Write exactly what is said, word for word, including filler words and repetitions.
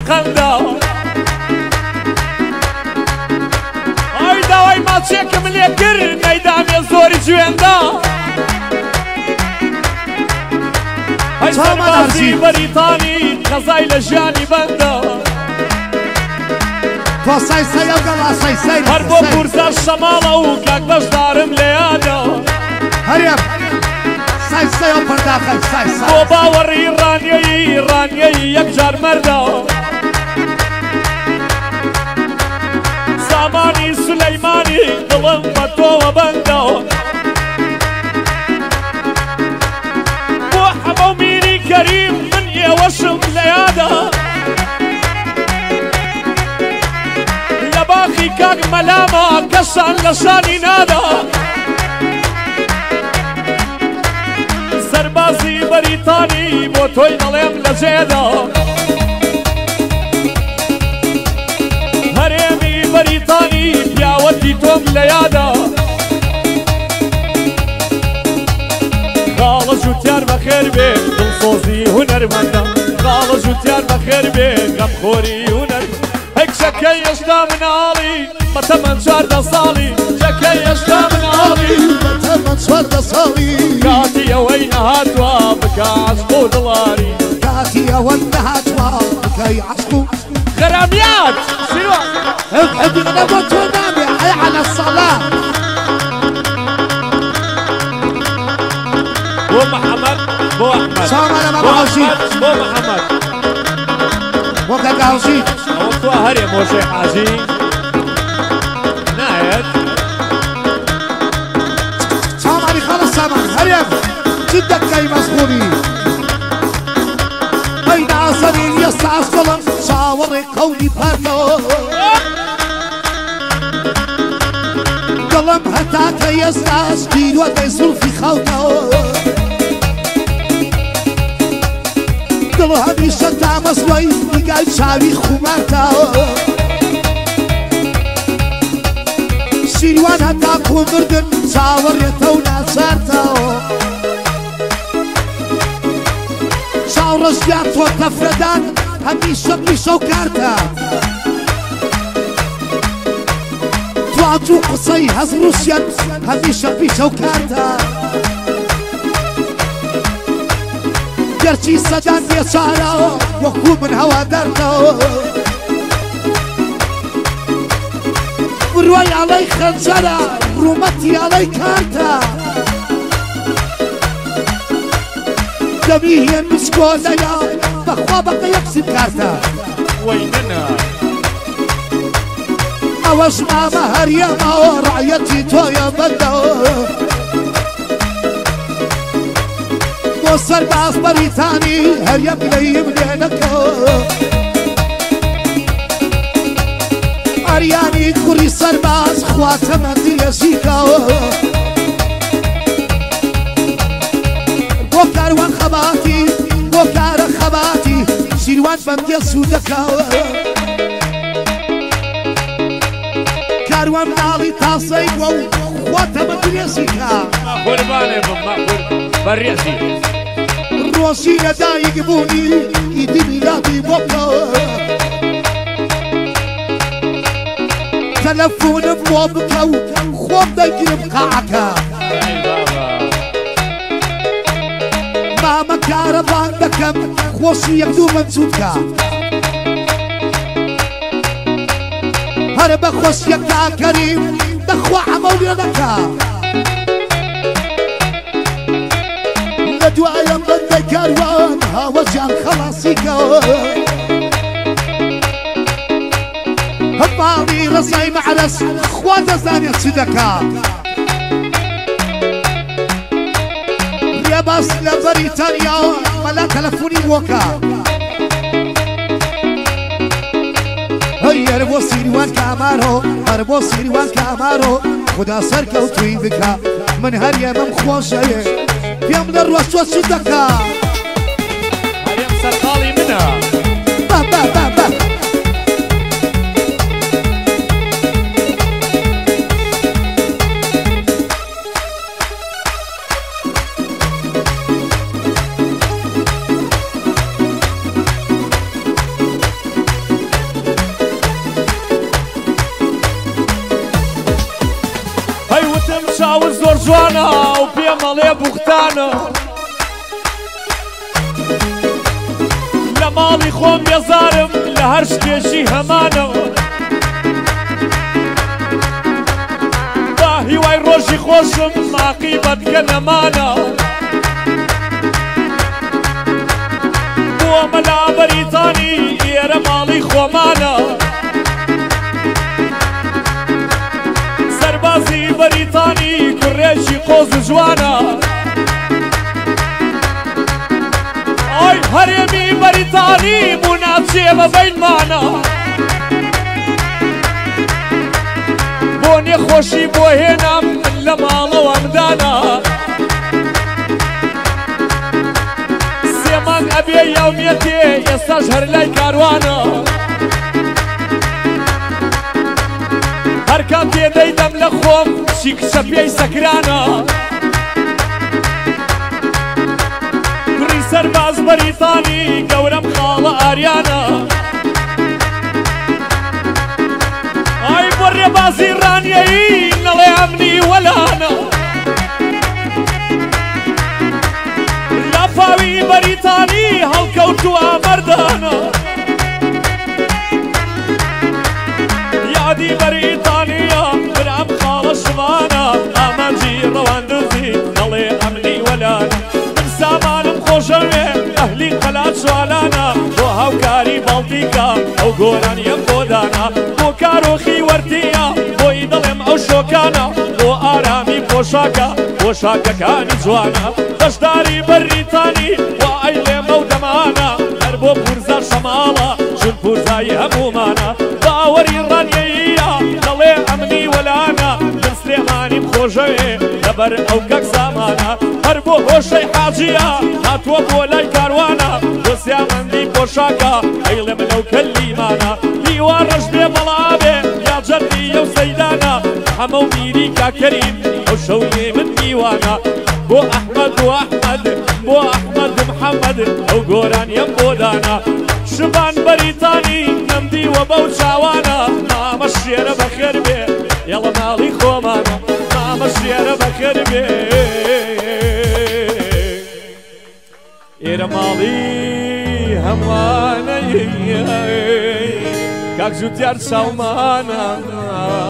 قەندا ئەی داوای ماچێکم لێ کرد مەیدامێ زۆری جوێندا هەی سەربازی بەریتانی قەزای لە ژیانی بەندە هەر بۆ پورسە شەماڵە و کاک بەشدارم لێ یادە بۆ باوەڕی ڕانیەی ڕانیەی یەکجار مەردە سامانی سولەیمانی دڵم بە تۆوە بەندە بۆ حەمە و میری کەریم من ئێوەشم لە یادە لە باخی کاک مەلامە کەسان لە شانی نادا سەربازی بەریتانی بۆ تۆی دەڵێم لە جێدا هەرێمی بەریتانی پیاوەتی تۆم لە یادا خاڵە جوتیار بەخێر بێ دڵسۆزی هونەرمەندە خاڵە جوتیار بەخێر بێ غەمخۆری هونەر هەک شەکەی هێشتا مناڵی بەتەمەن چواردە ساڵی شەکەی هێشتا مناڵی بەتەمەن چواردە ساڵی کاتی ئەوەی نەهاتوە بکە عەشق و دڵاری کاتی ئەوە نەهاتوە بکەی عەشق و غەراميات سیروان ابعد انا بو تو نامي حي على الصلاة بو محمد بو احمد سلام على بو بابا احمد بو محمد بو كاكا هوشي اوتو هرم وشي حاجي نايت سلام علي خلص سامان هرم جدك كي مسخوني بين عصرين يسعى الظلم شاوري قولي بارتو قلم هتاك يسعى سكين وبيصل في خوتو قلو هميشة تعمس وي بقال شاوي خمارتو سيروان هتاك ومردن شاوري تونا سارتو شاورش ياتو تفردان هميشه بيشه وكارتا توعدو قصي هز روسيا هميشه بيشه وكارتا گرچی سجان بیچاره وکو من هوا درتا بروی علی خنجره رومتی علی کارتا دمیه مسکوزه یا بخوا بقى يكسب كارتا ويننا اوش ما مهر يا ما رعيتي تو يا بدا وصل باص بريطاني هر يبلي يملينك ارياني كوري سرباز خواتم اندي يسيكا وكاروان خباتي وكار خباتي سيروان بندي سودكا كاروان نالي تاسي وخواتم اندي يسيكا قرباني بمقبول بريسي روسي ندايق بوني ايدي ميلادي بوكا تلفون بوبكا خوب دايقر بقاعكا ماما كارفان دكم خوشي يقدو منسوكا هرب خوش يقتا كريم دخوا عمولي لكا لدوايا مبدا كاروان هاوجان خلاصيكا هبالي رصاي معرس خوات زانية صدكا يا باس لبريطانيا ملا تلفوني وكا هيا ربو سيروان كامارو ربو سيروان كامارو خدا سركو توي بكا من هر يمم خوشه يم للروس وصدكا هرم سرقالي منها با با با با جوانا و پێم مەڵێ بوختانە لە ماڵی خۆم بێزارم لە هەر شتێکی هەمانە با هیوای ڕۆژی خۆشم ماقیبەت کە نەمانە بۆ مەلا بەریتانی ئێرە ماڵی خۆمانە سەربازی بەریتانی کوڕێکی قۆز و جوانە ئای هەرێمی بەریتانی موناچێ بە بەینمانە بۆ نێخۆشی بۆ هێنام من لە ماڵەوەمدانە سێمان ئەبێ یاومێتێ ئێستاش هەر لای کاروانە هەر کاتێ دەیدەم لە خۆم چی کچە پێی سەکرانە کوڕی سەرباز بەریتانی گەورەم خاڵە ئاریانە ئای بۆ ڕێبازی ڕانیایی نەڵێ ئەمنی وەلانە لە پاوی بەریتانی هەڵکەوتووە مەردانە یادی بەریتانیە برام خاڵە شمانە ئامانجی ڕەواندزی نەڵێ ئەمنی وەلانە من سامانم خۆشەوێ ئەهلی قەلات جوالانە بۆ هاوکاری باڵتیکە ئەو گۆرانیەم بۆدانە بۆ کارۆخی وەرتیە بۆی دڵێم ئەو شۆکانە بۆ ئارامی پۆشاکە پۆشاکەکانی جوانە بەشداری بەریتانی وا ئەیڵێمە و دەمانە هەر بۆ پورزە شەماڵە چون پورزایی هەمومانە باوەری ڕانیەیە دەڵێ ئەمنی وەلانە من سلێمانیم خۆشەوێ لەبەر ئەو کەک زامانە هەر بۆ هۆشەی حاجیە هاتووە بۆ لای کاروانە بۆ سیامەندی پۆشاکە ئەیڵێم لەو کەلیمانە هیوا ڕەش بێ بەڵابێ یا جەردی ئەو سەیدانە هەمە و میری کاکەریم ئەو شەوێ من میوانە بۆ ئەحمەد و ئەحمەد بۆ ئەحمەد و محەممەد ئەو گۆرانیەم بۆدانە شبان بەریتانی نەمدیوە بەو چاوانە مامە شێرە بەخێر بێ یەڵە ماڵی خۆمانە مامە شێرە بەخێر بێ ئێرە ماڵی هەموانەیە کاک جوتیار چاومانە